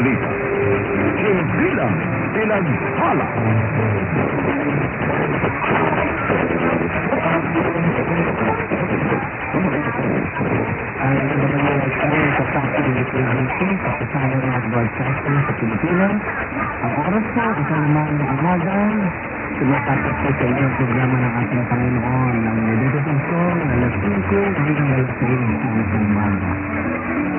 balita. Hindi lang pinaghala. Ang DWXI sa Factory Television sa kasama ng broadcasting sa Pilipinas. Ang oras po, isang ng umaga. Tumatapos po sa inyong programa ng ating Panginoon ng Radio Perseus ng alas 5 hanggang alas 6 ng umaga.